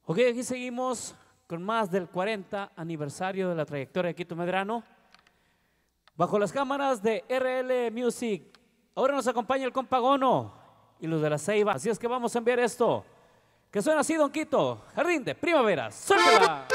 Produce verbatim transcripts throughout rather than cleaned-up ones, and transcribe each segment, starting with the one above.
Ok, aquí seguimos con más del cuarenta aniversario de la trayectoria de Quito Medrano. Bajo las cámaras de R L Music. Ahora nos acompaña el compa Gono y los de la Ceiba. Así es que vamos a enviar esto, que suena así, Don Quito. Jardín de Primavera. ¡Suéltala!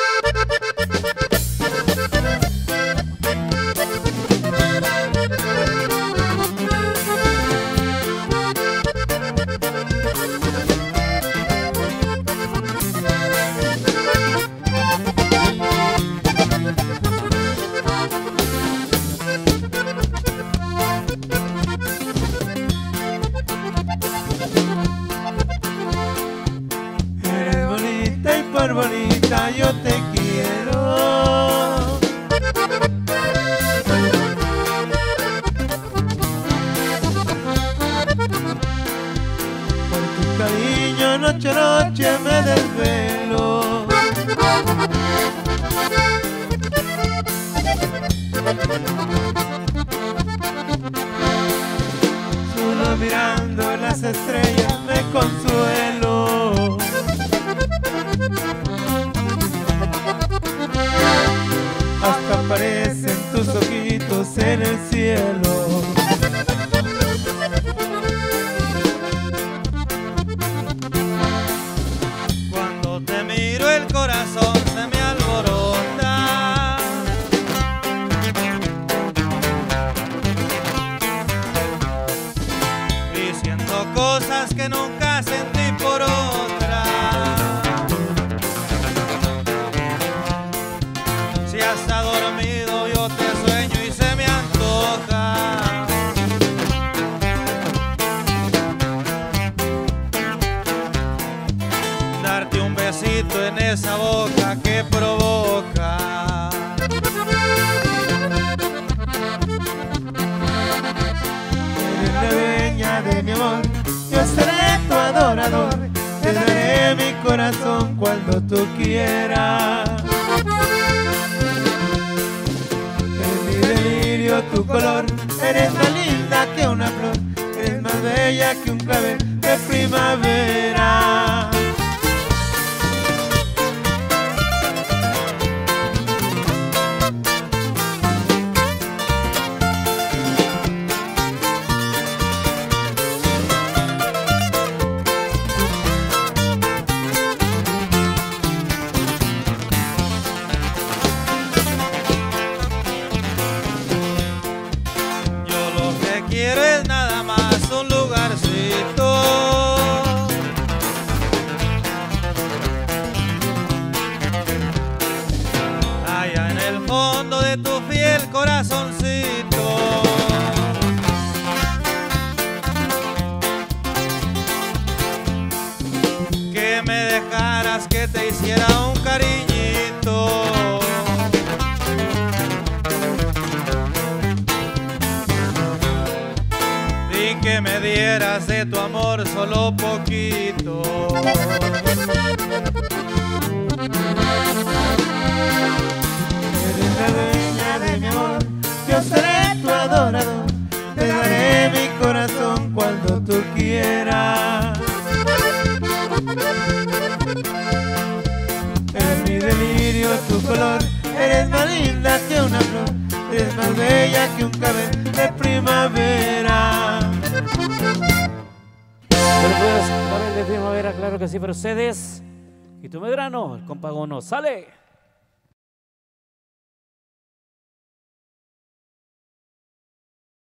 Por bonita yo te quiero, por tu cariño noche a noche me desvelo. Solo mirando las estrellas me consuelo. Hasta aparecen tus ojitos en el cielo. Cuando te miro el corazón se me alborota, diciendo cosas que nunca sentí por otra. Si hasta dormido yo te sueño y se me antoja darte un besito en esa boca que provoca. Eres la dueña de mi amor, yo seré tu adorador, te daré mi corazón cuando tú quieras. Tu color, eres más linda que una flor, eres más bella que un clavel de primavera. Quiero es nada más un lugarcito allá en el fondo de tu fiel corazoncito, que me dejaras que te hiciera un cariñito, que me dieras de tu amor solo poquito. Eres la dueña de mi amor, yo seré tu adorador, te daré mi corazón cuando tú quieras. En mi delirio tu color, eres más linda que una flor, eres más bella que un clavel de primavera. Pero pues, para el de Primavera, claro que sí, pero ustedes, Quito Medrano, el compa Gono, ¡sale!